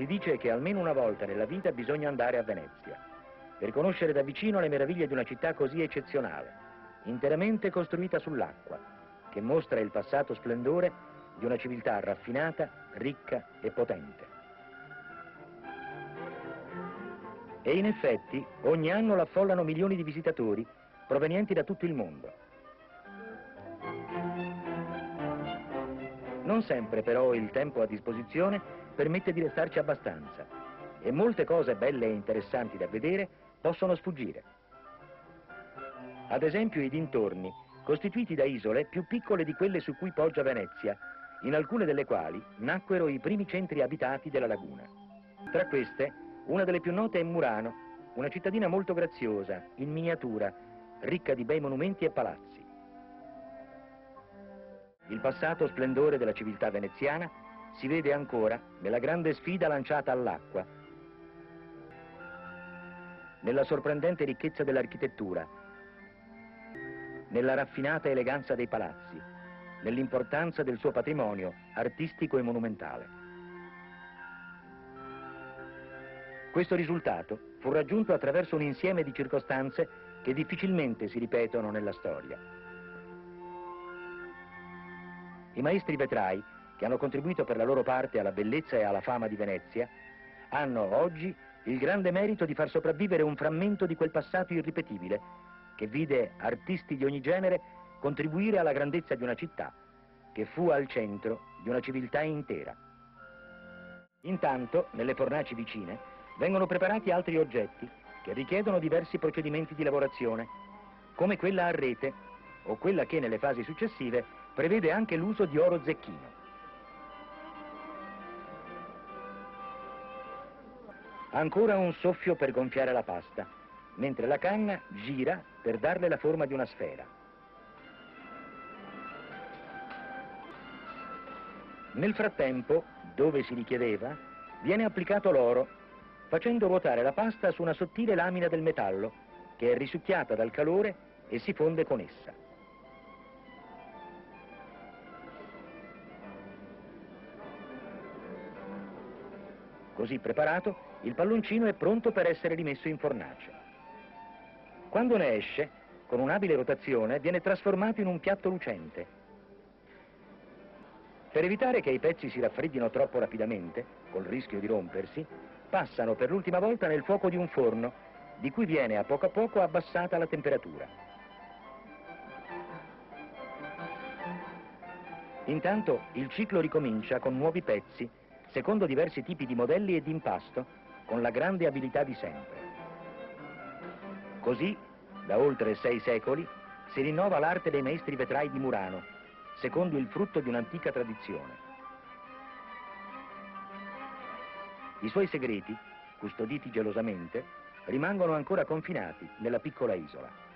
Si dice che almeno una volta nella vita bisogna andare a Venezia, per conoscere da vicino le meraviglie di una città così eccezionale, interamente costruita sull'acqua, che mostra il passato splendore di una civiltà raffinata, ricca e potente. E in effetti ogni anno l'affollano milioni di visitatori provenienti da tutto il mondo. Non sempre però il tempo a disposizione permette di restarci abbastanza e molte cose belle e interessanti da vedere possono sfuggire. Ad esempio i dintorni, costituiti da isole più piccole di quelle su cui poggia Venezia, in alcune delle quali nacquero i primi centri abitati della laguna. Tra queste, una delle più note è Murano, una cittadina molto graziosa, in miniatura, ricca di bei monumenti e palazzi. Il passato splendore della civiltà veneziana si vede ancora nella grande sfida lanciata all'acqua, nella sorprendente ricchezza dell'architettura, nella raffinata eleganza dei palazzi, nell'importanza del suo patrimonio artistico e monumentale. Questo risultato fu raggiunto attraverso un insieme di circostanze che difficilmente si ripetono nella storia. I maestri vetrai, che hanno contribuito per la loro parte alla bellezza e alla fama di Venezia, hanno oggi il grande merito di far sopravvivere un frammento di quel passato irripetibile che vide artisti di ogni genere contribuire alla grandezza di una città che fu al centro di una civiltà intera. Intanto, nelle fornaci vicine, vengono preparati altri oggetti che richiedono diversi procedimenti di lavorazione, come quella a rete o quella che nelle fasi successive prevede anche l'uso di oro zecchino. Ancora un soffio per gonfiare la pasta, mentre la canna gira per darle la forma di una sfera. Nel frattempo, dove si richiedeva, viene applicato l'oro, facendo ruotare la pasta su una sottile lamina del metallo, che è risucchiata dal calore e si fonde con essa. Così preparato, il palloncino è pronto per essere rimesso in fornace. Quando ne esce, con un'abile rotazione, viene trasformato in un piatto lucente. Per evitare che i pezzi si raffreddino troppo rapidamente, col rischio di rompersi, passano per l'ultima volta nel fuoco di un forno, di cui viene a poco abbassata la temperatura. Intanto il ciclo ricomincia con nuovi pezzi, secondo diversi tipi di modelli e di impasto, con la grande abilità di sempre. Così, da oltre 6 secoli, si rinnova l'arte dei maestri vetrai di Murano, secondo il frutto di un'antica tradizione. I suoi segreti, custoditi gelosamente, rimangono ancora confinati nella piccola isola.